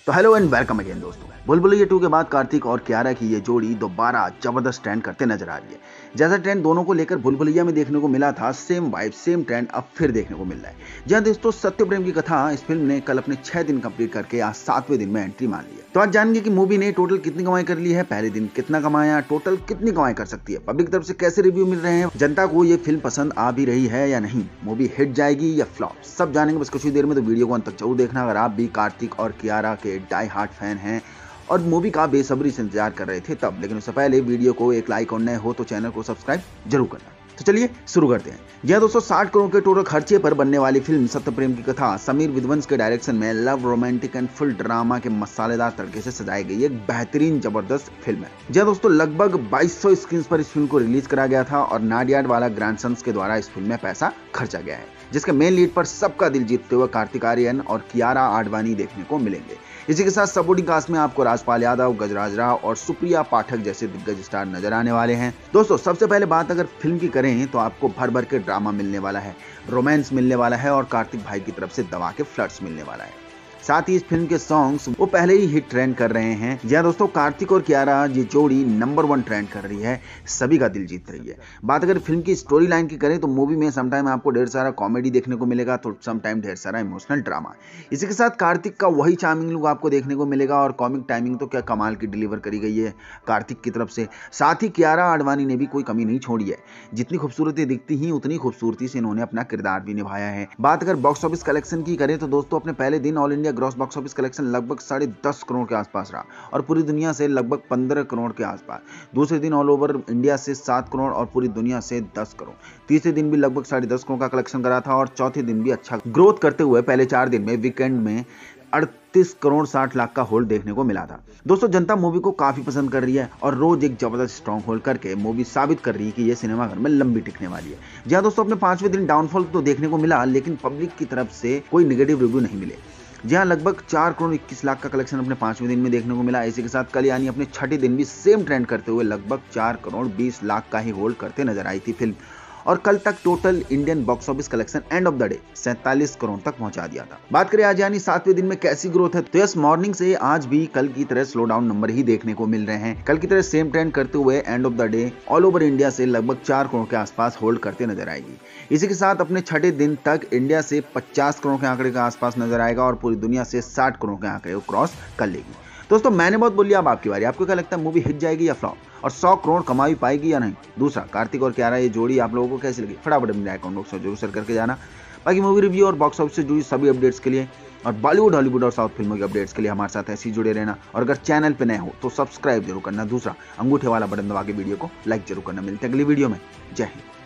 तो hello and welcome again दोस्तों। बुलबुलैया 2 के बाद कार्तिक और कियारा की ये जोड़ी दोबारा जबरदस्त ट्रेंड करते नजर आ रही है। जैसा ट्रेंड दोनों को लेकर बुलबुलैया में देखने को मिला था, सेम वाइब सेम ट्रेंड अब फिर देखने को मिल रहा है। जहां दोस्तों सत्य प्रेम की कथा इस फिल्म ने कल अपने 6 दिन कंप्लीट करके आज 7वें दिन में एंट्री मान ली है। तो आज जानेंगे कि मूवी ने टोटल कितनी कमाई कर ली है, पहले दिन कितना कमाया, टोटल कितनी कमाई कर सकती है, पब्लिक तरफ से कैसे रिव्यू मिल रहे हैं, जनता को ये फिल्म पसंद आ भी रही है या नहीं, मूवी हिट जाएगी या फ्लॉप, सब जानेंगे बस कुछ ही देर में। तो वीडियो को अंत तक जरूर देखना अगर आप भी कार्तिक और कियारा के डाई हार्ट फैन हैं और मूवी का बेसब्री से इंतजार कर रहे थे तब। लेकिन उससे पहले वीडियो को एक लाइक और नए हो तो चैनल को सब्सक्राइब जरूर करना। तो चलिए शुरू करते हैं। यह दोस्तों 60 करोड़ के टोटल खर्चे पर बनने वाली फिल्म सत्य प्रेम की कथा समीर विद्वंस के डायरेक्शन में love romantic and full drama के मसालेदार तड़के से सजाई गई एक बेहतरीन जबरदस्त फिल्म है। यह दोस्तों लगभग 2200 स्क्रीन पर इस फिल्म को रिलीज करा गया था और नाडियाड वाला ग्रैंडसन्स के द्वारा इस फिल्म में पैसा खर्चा गया है, जिसके मेन लीड पर सबका दिल जीतते हुए कार्तिक आर्यन और कियारा आडवाणी देखने को मिलेंगे। इसी के साथ सपोर्टिंग कास्ट में आपको राजपाल यादव, गजराज राव और सुप्रिया पाठक जैसे दिग्गज स्टार नजर आने वाले हैं। दोस्तों सबसे पहले बात अगर फिल्म की करें तो आपको भर भर के ड्रामा मिलने वाला है, रोमांस मिलने वाला है और कार्तिक भाई की तरफ से दबा के फ्लर्ट्स मिलने वाला है। साथ ही इस फिल्म के सॉन्ग्स वो पहले ही हिट ट्रेंड कर रहे हैं। जी दोस्तों, कार्तिक और कियारा ये जोड़ी नंबर 1 ट्रेंड कर रही है, सभी का दिल जीत रही है। बात अगर फिल्म की स्टोरी लाइन की करें तो मूवी में समटाइम आपको ढेर सारा कॉमेडी देखने को मिलेगा तो समटाइम ढेर सारा इमोशनल ड्रामा। इसी के साथ कार्तिक का वही चार्मिंग लुक आपको देखने को मिलेगा और कॉमिक टाइमिंग तो क्या कमाल की डिलीवर करी गई है कार्तिक की तरफ से। साथ ही कियारा आडवाणी ने भी कोई कमी नहीं छोड़ी है, जितनी खूबसूरती दिखती ही उतनी खूबसूरती से इन्होंने अपना किरदार भी निभाया है। बात अगर बॉक्स ऑफिस कलेक्शन की करें तो दोस्तों अपने पहले दिन all India gross box office collection लगभग 10.5 करोड़ के आसपास रहा और पूरी दुनिया से लगभग 15 करोड़ के आसपास। दूसरे दिन ऑल ओवर इंडिया से 7 करोड़ और पूरी दुनिया से 10 करोड़। तीसरे दिन भी लगभग 10.5 करोड़ का कलेक्शन करा था और चौथे दिन भी अच्छा ग्रोथ करते हुए पहले 4 दिन में वीकेंड में 38 करोड़ 60 लाख का होल्ड देखने को मिला था। दोस्तों जनता मूवी को काफी पसंद कर रही है और रोज एक जबरदस्त स्ट्रॉन्ग होल्ड करके मूवी साबित कर रही है कि यह सिनेमाघर में लंबी टिकने वाली है। जहां दोस्तों अपने 5वें दिन डाउनफॉल तो देखने को मिला लेकिन पब्लिक की तरफ से कोई नेगेटिव रिव्यू नहीं मिले। जहां लगभग 4 करोड़ 21 लाख का कलेक्शन अपने 5वें दिन में देखने को मिला। इसी के साथ कल यानी अपने 6ठे दिन भी सेम ट्रेंड करते हुए लगभग 4 करोड़ 20 लाख का ही होल्ड करते नजर आई थी फिल्म। और कल तक total Indian box office collection end of the day 47 crore तक पहुंचा दिया था। बात करें आज यानी 7वें दिन में कैसी ग्रोथ है तो यस, मॉर्निंग से आज भी कल की तरह स्लो डाउन नंबर ही देखने को मिल रहे हैं। कल की तरह सेम ट्रेंड करते हुए end of the day all over India से लगभग 4 करोड़ के आसपास होल्ड करते नजर आएगी। इसी के साथ अपने 6ठे दिन तक इंडिया से 50 करोड़ के आंकड़े के आसपास नजर आएगा और पूरी दुनिया से 60 करोड़ के आंकड़े को क्रॉस कर लेगी। दोस्तों मैंने बहुत बोल लिया, अब आपकी बारी। आपको क्या लगता है मूवी हिट जाएगी या फ्लॉप और 100 करोड़ कमा भी पाएगी या नहीं? दूसरा, कार्तिक और कियारा ये जोड़ी आप लोगों को कैसी लगी? फटाफट अपने अकाउंट बॉक्स में जरूर शेयर करके जाना। बाकी मूवी रिव्यू और बॉक्स ऑफिस से जुड़ी सभी अपडेट्स के लिए और बॉलीवुड, हॉलीवुड और साउथ फिल्मों के अपडेट्स के लिए हमारे साथ ऐसे ही जुड़े रहना और अगर चैनल पे नए हो तो सब्सक्राइब जरूर करना। दूसरा, अंगूठे वाला बटन दबा के वीडियो को लाइक जरूर करना। मिलते हैं अगली वीडियो में। जय हिंद।